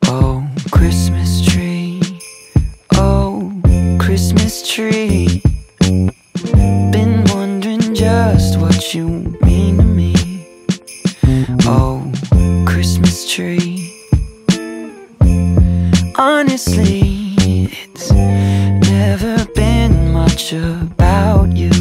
Oh, Christmas tree, oh, Christmas tree. Been wondering just what you mean to me. Oh, Christmas tree. Honestly, it's never been much about you.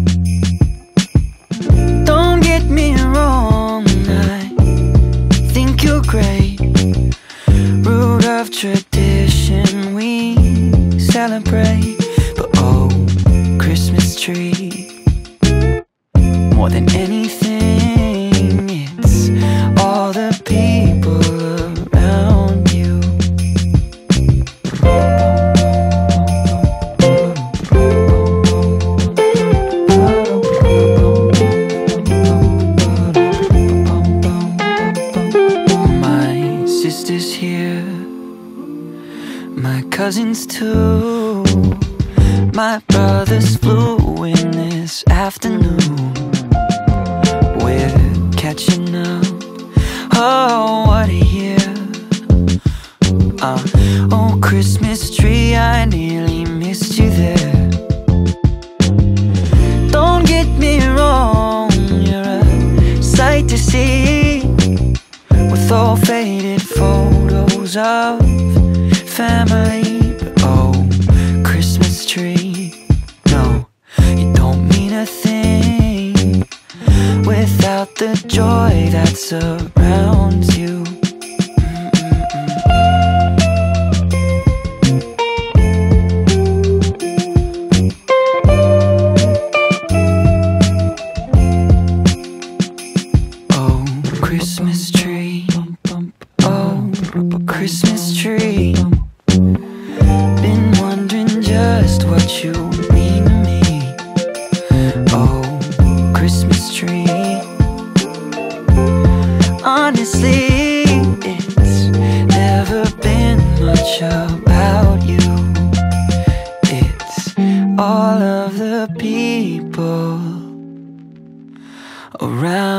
Don't get me wrong, I think you're great. Root of tradition we celebrate. But oh, Christmas tree, more than anything, it's all the people around you. My sister's here, my cousins too. My brothers flew in this afternoon. We're catching up. Oh, what a year. Oh, Christmas tree, I nearly missed you there. Don't get me wrong, you're a sight to see, with all faded photos of family. But oh, Christmas tree, no, you don't mean a thing without the joy that surrounds you. Oh, Christmas tree, oh, Christmas tree. Been wondering just what you mean to me. Oh, Christmas tree. Honestly, it's never been much about you. It's all of the people around